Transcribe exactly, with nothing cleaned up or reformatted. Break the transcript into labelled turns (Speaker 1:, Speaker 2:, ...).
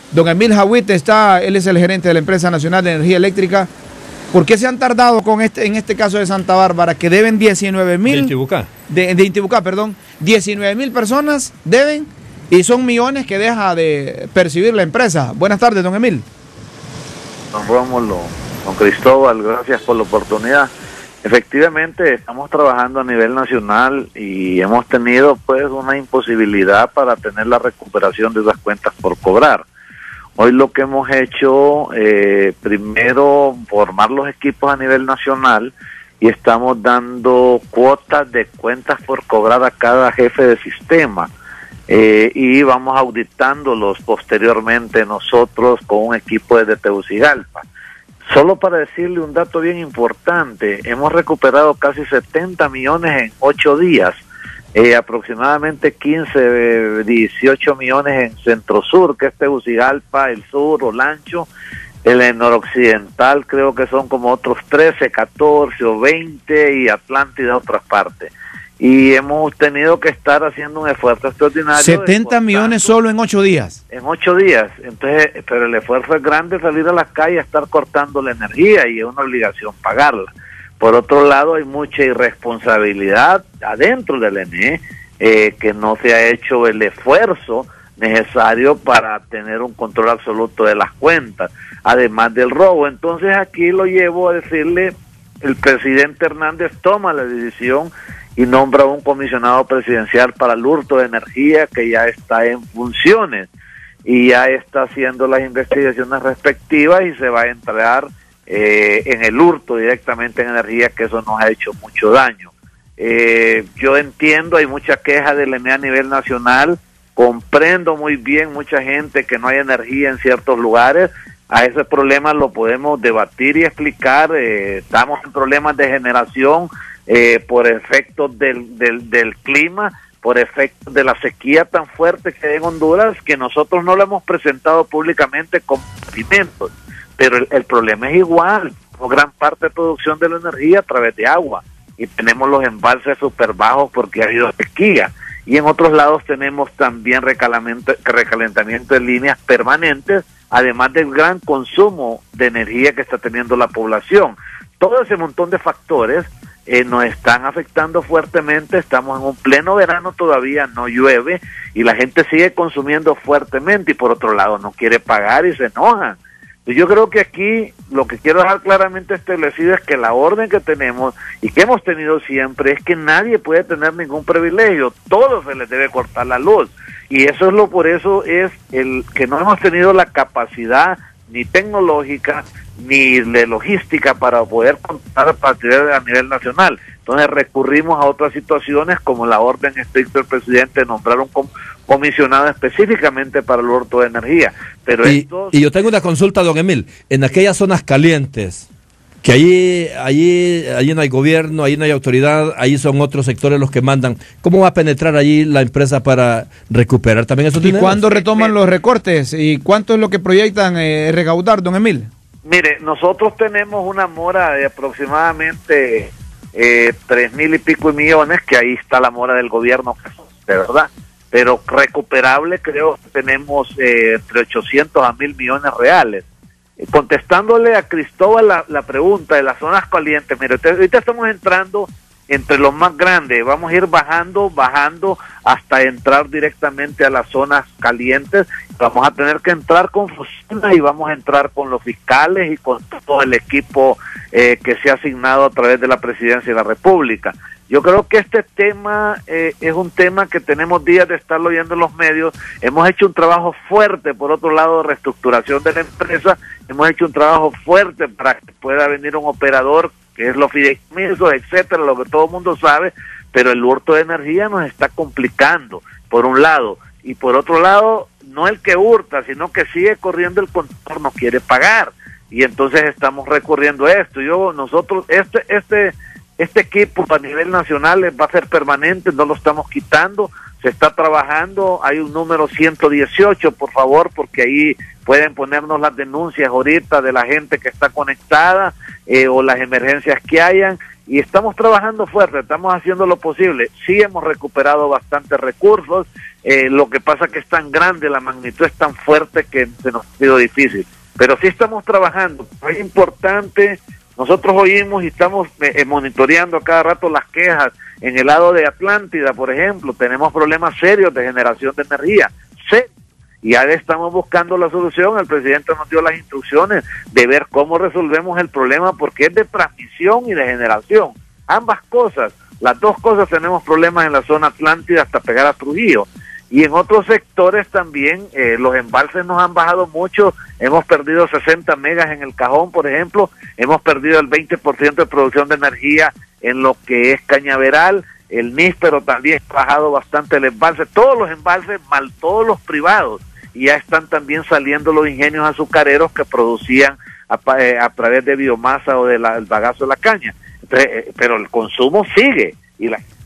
Speaker 1: Don Emil Jawit está, él es el gerente de la Empresa Nacional de Energía Eléctrica. ¿Por qué se han tardado con este, en este caso de Santa Bárbara, que deben diecinueve mil?
Speaker 2: De Intibucá.
Speaker 1: De, de Intibucá, perdón. diecinueve mil personas deben y son millones que deja de percibir la empresa. Buenas tardes, don Emil.
Speaker 3: Don Rómulo, don Cristóbal, gracias por la oportunidad. Efectivamente, estamos trabajando a nivel nacional y hemos tenido pues una imposibilidad para tener la recuperación de esas cuentas por cobrar. Hoy lo que hemos hecho, eh, primero formar los equipos a nivel nacional y estamos dando cuotas de cuentas por cobrar a cada jefe de sistema eh, y vamos auditándolos posteriormente nosotros con un equipo desde Tegucigalpa. Solo para decirle un dato bien importante, hemos recuperado casi setenta millones en ocho días. Eh, aproximadamente quince, dieciocho millones en Centro Sur, que es Tegucigalpa, el Sur, Olancho, el noroccidental creo que son como otros trece, catorce o veinte y Atlántida otras partes. Y hemos tenido que estar haciendo un esfuerzo extraordinario.
Speaker 1: setenta millones solo en ocho días.
Speaker 3: En ocho días, entonces, pero el esfuerzo es grande, salir a las calles a estar cortando la energía y es una obligación pagarla. Por otro lado, hay mucha irresponsabilidad adentro del N E, eh, que no se ha hecho el esfuerzo necesario para tener un control absoluto de las cuentas, además del robo. Entonces aquí lo llevo a decirle, el presidente Hernández toma la decisión y nombra un comisionado presidencial para el hurto de energía que ya está en funciones y ya está haciendo las investigaciones respectivas y se va a entrar Eh, en el hurto directamente en energía, que eso nos ha hecho mucho daño. Eh, yo entiendo, hay mucha queja del N E a nivel nacional, comprendo muy bien mucha gente que no hay energía en ciertos lugares, a ese problema lo podemos debatir y explicar, eh, estamos en problemas de generación eh, por efectos del, del, del clima, por efectos de la sequía tan fuerte que hay en Honduras, que nosotros no lo hemos presentado públicamente como alimentos. Pero el, el problema es igual, como gran parte de producción de la energía a través de agua, y tenemos los embalses súper bajos porque ha habido sequía, y en otros lados tenemos también recalentamiento, recalentamiento de líneas permanentes, además del gran consumo de energía que está teniendo la población. Todo ese montón de factores eh, nos están afectando fuertemente, estamos en un pleno verano todavía, no llueve, y la gente sigue consumiendo fuertemente, y por otro lado no quiere pagar y se enojan. Yo creo que aquí lo que quiero dejar claramente establecido es que la orden que tenemos y que hemos tenido siempre es que nadie puede tener ningún privilegio, todos se les debe cortar la luz, y eso es lo por eso es el que no hemos tenido la capacidad ni tecnológica ni de logística para poder contar a partir a nivel nacional. Entonces recurrimos a otras situaciones como la orden estricta del presidente de nombrar un com comisionado específicamente para el hurto de energía. Pero
Speaker 2: y,
Speaker 3: estos...
Speaker 2: y yo tengo una consulta, don Emil. En aquellas zonas calientes, que allí, allí, allí no hay gobierno, allí no hay autoridad, allí son otros sectores los que mandan, ¿cómo va a penetrar allí la empresa para recuperar también esos dineros?
Speaker 1: ¿Y cuándo retoman los recortes? ¿Y cuánto es lo que proyectan eh, recaudar, don Emil?
Speaker 3: Mire, nosotros tenemos una mora de aproximadamente eh, tres mil y pico millones, que ahí está la mora del gobierno, de verdad, pero recuperable creo que tenemos eh, entre ochocientos a mil millones reales. Eh, contestándole a Cristóbal la, la pregunta de las zonas calientes, mire, ahorita estamos entrando entre los más grandes, vamos a ir bajando, bajando hasta entrar directamente a las zonas calientes. Vamos a tener que entrar con Fusina y vamos a entrar con los fiscales y con todo el equipo eh, que se ha asignado a través de la Presidencia de la República. Yo creo que este tema eh, es un tema que tenemos días de estarlo oyendo en los medios. Hemos hecho un trabajo fuerte, por otro lado, de reestructuración de la empresa. Hemos hecho un trabajo fuerte para que pueda venir un operador, que es los fideicomisos, etcétera, lo que todo el mundo sabe, pero el hurto de energía nos está complicando, por un lado, y por otro lado, no el que hurta, sino que sigue corriendo el contador, no quiere pagar, y entonces estamos recurriendo a esto. Yo, nosotros, este, este, este equipo a nivel nacional va a ser permanente, no lo estamos quitando, se está trabajando, hay un número ciento dieciocho, por favor, porque ahí pueden ponernos las denuncias ahorita de la gente que está conectada eh, o las emergencias que hayan, y estamos trabajando fuerte, estamos haciendo lo posible. Sí hemos recuperado bastantes recursos, Eh, lo que pasa que es tan grande, la magnitud es tan fuerte que se nos ha sido difícil. Pero sí estamos trabajando. Es importante, nosotros oímos y estamos eh, monitoreando a cada rato las quejas. En el lado de Atlántida, por ejemplo, tenemos problemas serios de generación de energía. Serios. Y ya estamos buscando la solución. El presidente nos dio las instrucciones de ver cómo resolvemos el problema, porque es de transmisión y de generación. Ambas cosas, las dos cosas tenemos problemas en la zona Atlántida hasta pegar a Trujillo. Y en otros sectores también eh, los embalses nos han bajado mucho, hemos perdido sesenta megas en el Cajón, por ejemplo, hemos perdido el veinte por ciento de producción de energía en lo que es Cañaveral, el Níspero también ha bajado bastante el embalse, todos los embalses, mal todos los privados, y ya están también saliendo los ingenios azucareros que producían a, eh, a través de biomasa o del bagazo de la caña. Entonces, eh, pero el consumo sigue y la